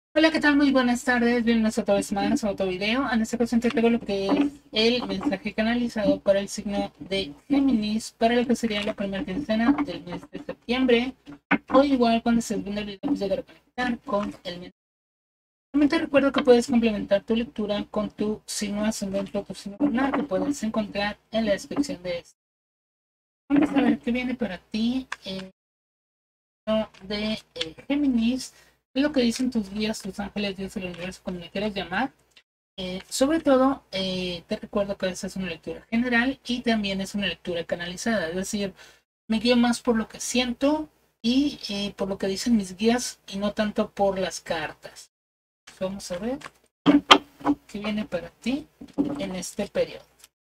Hola, ¿qué tal? Muy buenas tardes. Bienvenidos otra vez más a otro video. En esta ocasión te traigo lo que es el mensaje canalizado para el signo de Géminis para lo que sería la primera quincena del mes de septiembre. O igual cuando se viendo el video pues llegar a conectar con el mes. También te recuerdo que puedes complementar tu lectura con tu signo ascendente o tu signo lunar que puedes encontrar en la descripción de esto. Vamos a ver qué viene para ti de Géminis. Es lo que dicen tus guías, tus ángeles, Dios, el universo, como le quieras llamar. Sobre todo, te recuerdo que esta es una lectura general y también es una lectura canalizada, es decir, me guío más por lo que siento y por lo que dicen mis guías y no tanto por las cartas. Vamos a ver qué viene para ti en este periodo.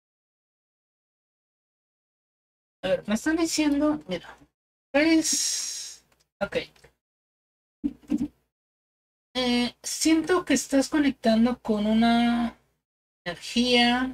A ver, me están diciendo, mira, pues, ok, siento que estás conectando con una energía,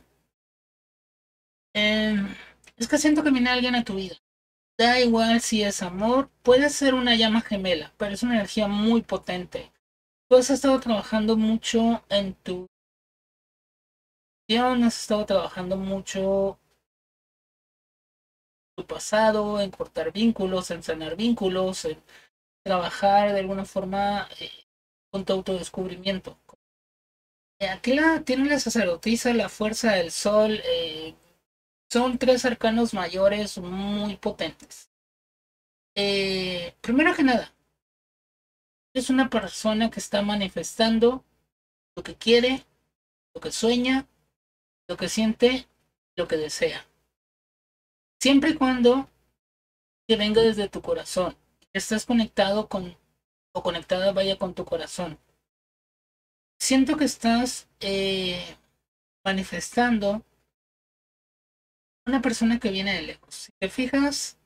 eh, es que siento que viene alguien a tu vida. Da igual si es amor, puede ser una llama gemela, pero es una energía muy potente. Tú has estado trabajando mucho en tu guión, has estado trabajando mucho en tu pasado, en cortar vínculos, en sanar vínculos, en trabajar de alguna forma con tu autodescubrimiento. Aquí tiene la sacerdotisa, la fuerza del sol, son tres arcanos mayores muy potentes. Primero que nada, es una persona que está manifestando lo que quiere, lo que sueña, lo que siente, lo que desea. Siempre y cuando que venga desde tu corazón, estés conectado con o conectada vaya con tu corazón. Siento que estás manifestando una persona que viene de lejos. Si te fijas,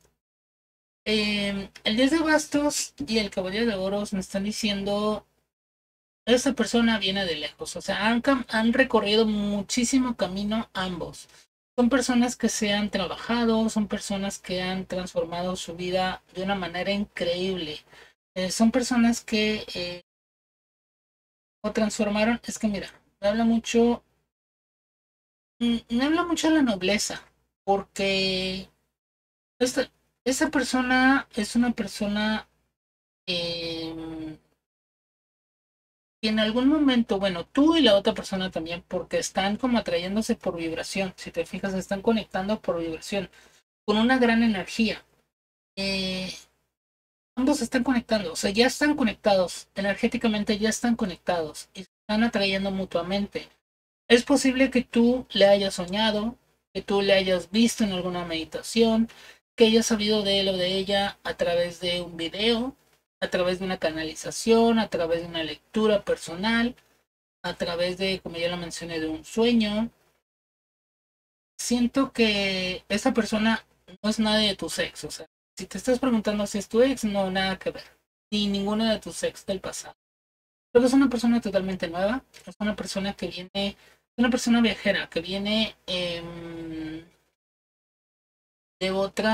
el 10 de bastos y el caballero de oros me están diciendo esa persona viene de lejos, o sea, han recorrido muchísimo camino ambos. Son personas que se han trabajado, son personas que han transformado su vida de una manera increíble. Son personas que o transformaron, es que mira, me habla mucho, me habla mucho de la nobleza, porque esta, esa persona es una persona eh, y en algún momento, bueno, tú y la otra persona también, porque están como atrayéndose por vibración, si te fijas, se están conectando por vibración, con una gran energía. Eh, Ambos se están conectando, o sea, ya están conectados, energéticamente ya están conectados y se están atrayendo mutuamente. Es posible que tú le hayas soñado, que tú le hayas visto en alguna meditación, que hayas sabido de él o de ella a través de un video, a través de una canalización, a través de una lectura personal, a través de, como ya lo mencioné, de un sueño. Siento que esa persona no es nadie de tu sexo. O sea, si te estás preguntando si es tu ex, no, nada que ver. Ni ninguno de tus ex del pasado. Creo que es una persona totalmente nueva. Es una persona que viene, una persona viajera, que viene de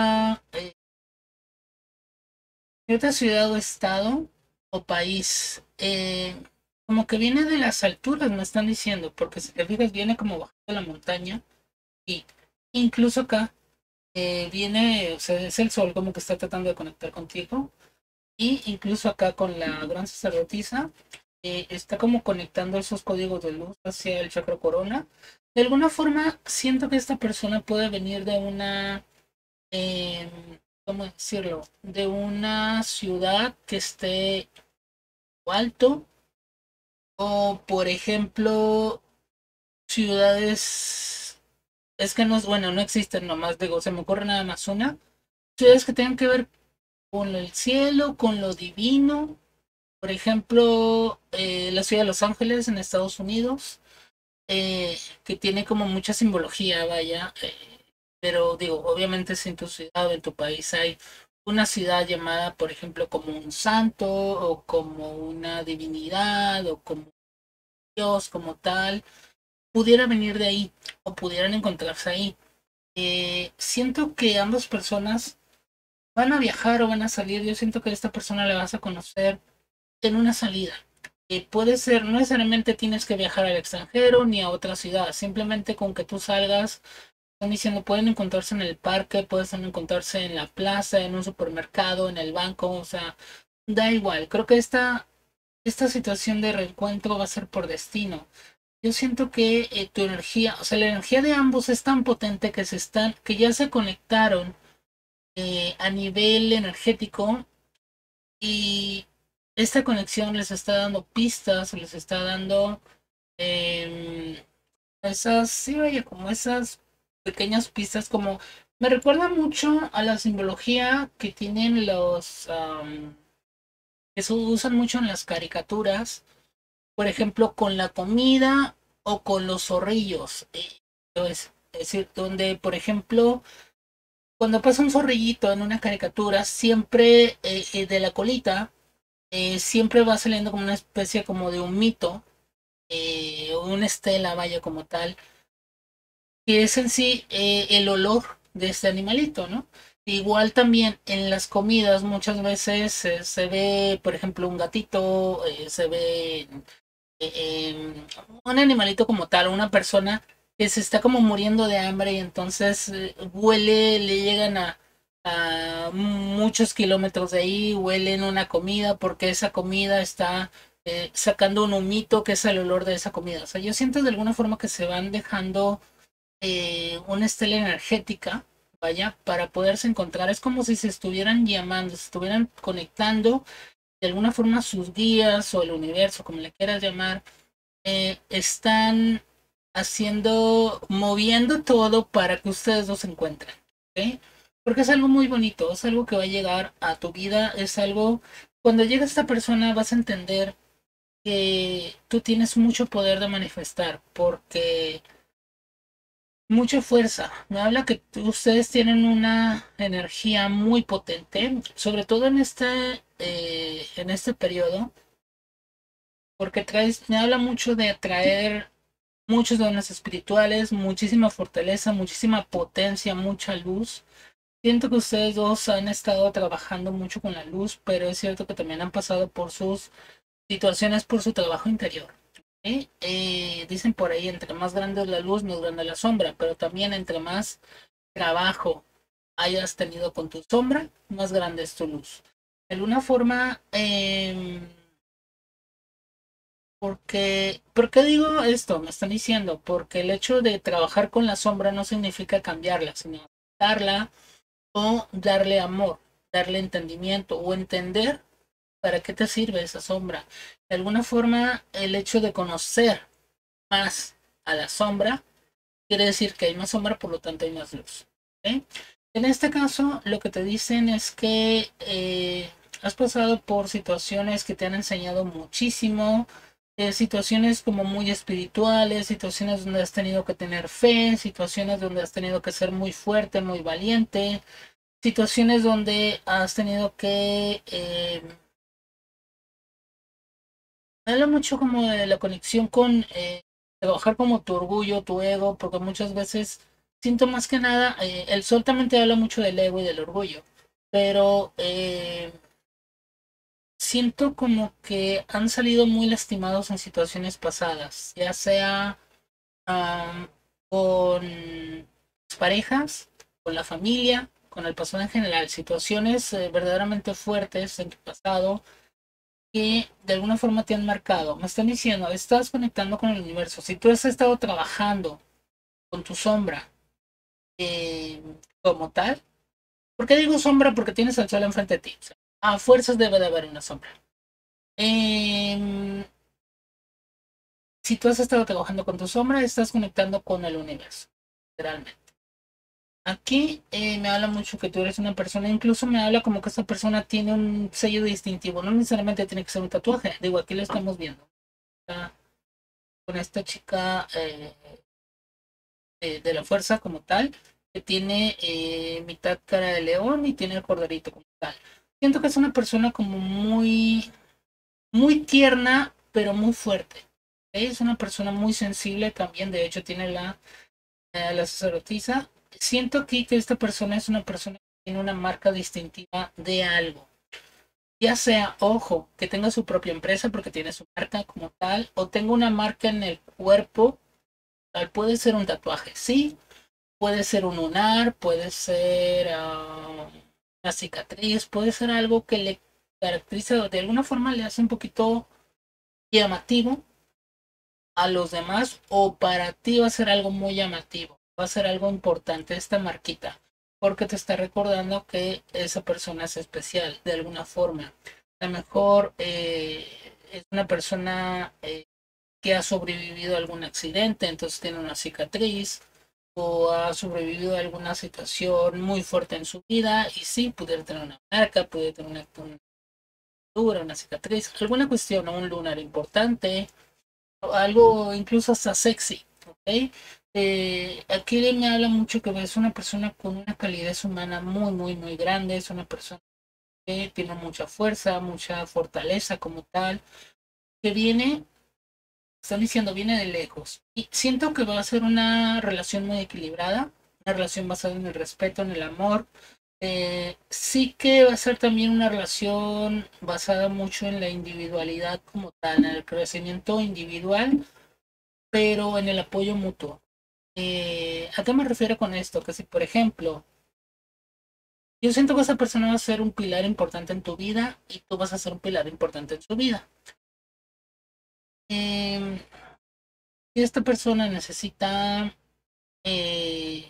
de otra ciudad o estado o país. Como que viene de las alturas, me están diciendo, porque si te fijas, viene como bajando la montaña. Y incluso acá viene, o sea, es el sol como que está tratando de conectar contigo. Y incluso acá con la gran sacerdotisa, está como conectando esos códigos de luz hacia el chakra corona. De alguna forma, siento que esta persona puede venir de una, eh, ¿cómo decirlo? De una ciudad que esté alto. O, por ejemplo, ciudades. Es que no es bueno, no existen nomás, digo, se me ocurre nada más una. Ciudades que tengan que ver con el cielo, con lo divino. Por ejemplo, la ciudad de Los Ángeles en Estados Unidos, que tiene como mucha simbología, vaya. Pero digo, obviamente si en tu ciudad o en tu país hay una ciudad llamada, por ejemplo, como un santo o como una divinidad o como Dios como tal, pudiera venir de ahí o pudieran encontrarse ahí. Siento que ambas personas van a viajar o van a salir. Yo siento que a esta persona la vas a conocer en una salida. Puede ser, no necesariamente tienes que viajar al extranjero ni a otra ciudad, simplemente con que tú salgas, están diciendo, pueden encontrarse en el parque, pueden encontrarse en la plaza, en un supermercado, en el banco, o sea, da igual. Creo que esta situación de reencuentro va a ser por destino. Yo siento que tu energía, o sea, la energía de ambos es tan potente que ya se conectaron a nivel energético y esta conexión les está dando pistas, les está dando em, esas, sí, vaya, como esas pequeñas pistas, como me recuerda mucho a la simbología que tienen que se usan mucho en las caricaturas, por ejemplo, con la comida o con los zorrillos. Es decir, donde, por ejemplo, cuando pasa un zorrillito en una caricatura, siempre de la colita, siempre va saliendo como una especie como de un mito, o una estela, vaya como tal, que es en sí el olor de este animalito, ¿no? Igual también en las comidas muchas veces se ve, por ejemplo, un gatito, se ve un animalito como tal, una persona que se está como muriendo de hambre y entonces huele, le llegan a muchos kilómetros de ahí, huelen una comida porque esa comida está sacando un humito que es el olor de esa comida. O sea, yo siento de alguna forma que se van dejando una estela energética, vaya, para poderse encontrar. Es como si se estuvieran llamando, se estuvieran conectando de alguna forma sus guías o el universo, como le quieras llamar, están moviendo todo para que ustedes dos se encuentren, ¿ok? Porque es algo muy bonito, es algo que va a llegar a tu vida, es algo, cuando llegue esta persona vas a entender que tú tienes mucho poder de manifestar, porque mucha fuerza, me habla que ustedes tienen una energía muy potente, sobre todo en este periodo, porque me habla mucho de atraer muchos dones espirituales, muchísima fortaleza, muchísima potencia, mucha luz. Siento que ustedes dos han estado trabajando mucho con la luz, pero es cierto que también han pasado por sus situaciones, por su trabajo interior. ¿Sí? Dicen por ahí, entre más grande es la luz, más grande la sombra, pero también entre más trabajo hayas tenido con tu sombra, más grande es tu luz. De alguna forma, ¿por qué digo esto? Me están diciendo, porque el hecho de trabajar con la sombra no significa cambiarla, sino darla o darle amor, darle entendimiento o entender para qué te sirve esa sombra. De alguna forma, el hecho de conocer más a la sombra quiere decir que hay más sombra, por lo tanto hay más luz. ¿Ok? En este caso, lo que te dicen es que has pasado por situaciones que te han enseñado muchísimo, situaciones como muy espirituales, situaciones donde has tenido que tener fe, situaciones donde has tenido que ser muy fuerte, muy valiente, situaciones donde has tenido que me habla mucho como de la conexión con trabajar como tu orgullo, tu ego, porque muchas veces siento más que nada, el sol también te habla mucho del ego y del orgullo, pero siento como que han salido muy lastimados en situaciones pasadas, ya sea con las parejas, con la familia, con el pasado en general, situaciones verdaderamente fuertes en tu pasado que de alguna forma te han marcado. Me están diciendo, estás conectando con el universo. Si tú has estado trabajando con tu sombra eh, como tal, ¿por qué digo sombra? Porque tienes al sol enfrente de ti. O sea, a fuerzas debe de haber una sombra. Eh, si tú has estado trabajando con tu sombra, estás conectando con el universo, literalmente. Aquí me habla mucho que tú eres una persona, incluso me habla como que esta persona tiene un sello distintivo, no necesariamente tiene que ser un tatuaje, digo, aquí lo estamos viendo. Está con esta chica de la fuerza como tal, que tiene mitad cara de león y tiene el corderito como tal. Siento que es una persona como muy tierna, pero muy fuerte. Es una persona muy sensible también, de hecho tiene la sacerdotisa. Siento aquí que esta persona es una persona que tiene una marca distintiva de algo. Ya sea, ojo, que tenga su propia empresa porque tiene su marca como tal, o tenga una marca en el cuerpo, tal, puede ser un tatuaje, sí, puede ser un lunar, puede ser una cicatriz, puede ser algo que le caracteriza, de alguna forma le hace un poquito llamativo a los demás, o para ti va a ser algo muy llamativo, va a ser algo importante esta marquita, porque te está recordando que esa persona es especial de alguna forma. A lo mejor es una persona que ha sobrevivido a algún accidente, entonces tiene una cicatriz, o ha sobrevivido a alguna situación muy fuerte en su vida, y sí, pudiera tener una marca, puede tener una cicatriz, alguna cuestión o un lunar importante, o algo incluso hasta sexy, ¿ok? Aquí me habla mucho que es una persona con una calidez humana muy, muy, muy grande, es una persona que tiene mucha fuerza, mucha fortaleza como tal, que viene, están diciendo, viene de lejos. Y siento que va a ser una relación muy equilibrada, una relación basada en el respeto, en el amor. Sí que va a ser también una relación basada mucho en la individualidad como tal, en el crecimiento individual, pero en el apoyo mutuo. ¿A qué me refiero con esto? Que si, por ejemplo, yo siento que esa persona va a ser un pilar importante en tu vida y tú vas a ser un pilar importante en su vida. Eh, si esta persona necesita eh,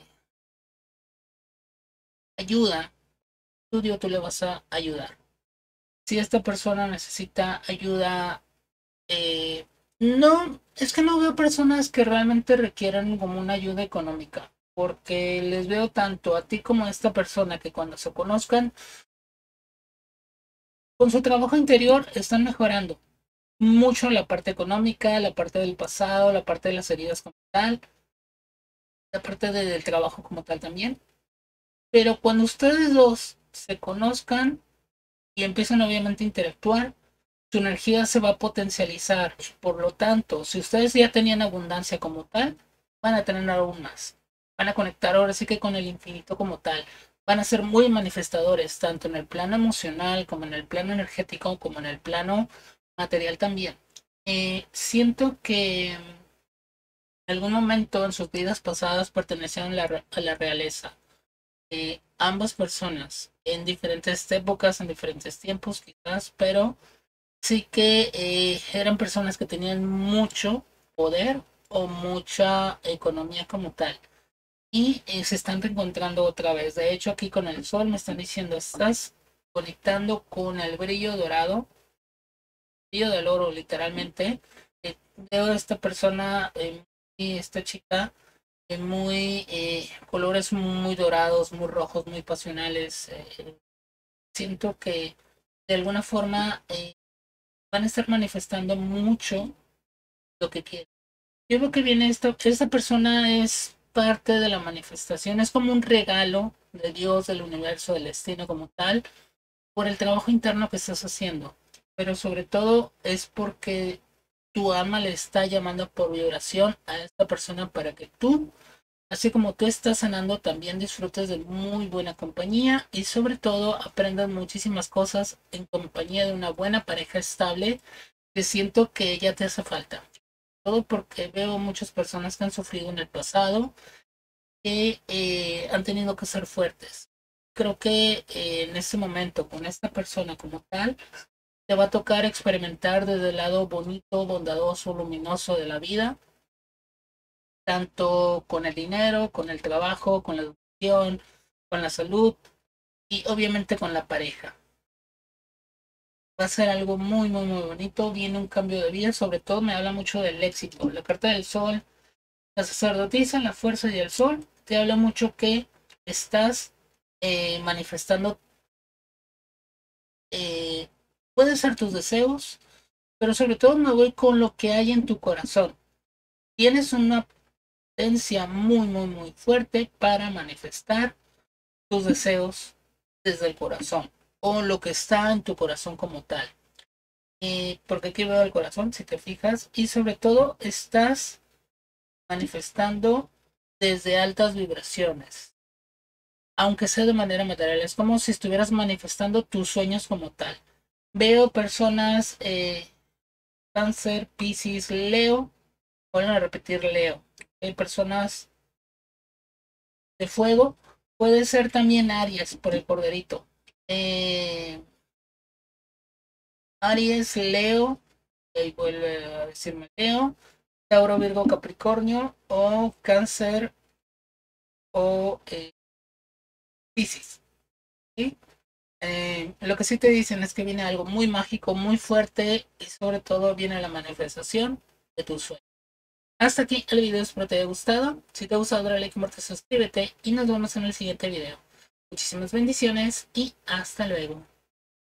ayuda, tú le vas a ayudar. Si esta persona necesita ayuda, eh, no, es que no veo personas que realmente requieran como una ayuda económica, porque les veo tanto a ti como a esta persona que cuando se conozcan, con su trabajo interior están mejorando mucho la parte económica, la parte del pasado, la parte de las heridas como tal, la parte del trabajo como tal también. Pero cuando ustedes dos se conozcan y empiezan obviamente a interactuar, su energía se va a potencializar. Por lo tanto, si ustedes ya tenían abundancia como tal, van a tener aún más. Van a conectar ahora sí que con el infinito como tal. Van a ser muy manifestadores, tanto en el plano emocional como en el plano energético, como en el plano material también. Siento que en algún momento en sus vidas pasadas pertenecían a la realeza. Ambas personas, en diferentes épocas, en diferentes tiempos quizás, pero sí que eran personas que tenían mucho poder o mucha economía como tal. Y se están reencontrando otra vez. De hecho, aquí con el sol me están diciendo, estás conectando con el brillo dorado, brillo del oro, literalmente. Veo a esta persona y esta chica muy colores muy dorados, muy rojos, muy pasionales. Siento que de alguna forma van a estar manifestando mucho lo que quieren. Yo creo que viene esta persona es parte de la manifestación, es como un regalo de Dios, del universo, del destino como tal, por el trabajo interno que estás haciendo. Pero sobre todo es porque tu alma le está llamando por vibración a esta persona para que tú, así como tú estás sanando, también disfrutes de muy buena compañía y sobre todo aprendas muchísimas cosas en compañía de una buena pareja estable que siento que ya te hace falta. Todo porque veo muchas personas que han sufrido en el pasado que han tenido que ser fuertes. Creo que en este momento, con esta persona como tal, te va a tocar experimentar desde el lado bonito, bondadoso, luminoso de la vida, tanto con el dinero, con el trabajo, con la educación, con la salud y obviamente con la pareja. Va a ser algo muy, muy, muy bonito. Viene un cambio de vida, sobre todo me habla mucho del éxito. La carta del sol, la sacerdotisa, la fuerza y el sol, te habla mucho que estás manifestando, eh, pueden ser tus deseos, pero sobre todo me voy con lo que hay en tu corazón. Tienes una potencia muy, muy, muy fuerte para manifestar tus deseos desde el corazón o lo que está en tu corazón como tal. Porque aquí veo el corazón, si te fijas, y sobre todo estás manifestando desde altas vibraciones, aunque sea de manera material. Es como si estuvieras manifestando tus sueños como tal. Veo personas Cáncer, Piscis, Leo. Vuelvo a repetir Leo. Hay personas de fuego. Puede ser también Aries por el corderito. Aries, Leo. Y vuelve a decirme Leo. Tauro, Virgo, Capricornio. O Cáncer o Piscis. ¿Sí? Lo que sí te dicen es que viene algo muy mágico, muy fuerte y sobre todo viene la manifestación de tus sueños. Hasta aquí el video, espero te haya gustado. Si te ha gustado, dale like, comparte, suscríbete y nos vemos en el siguiente video. Muchísimas bendiciones y hasta luego.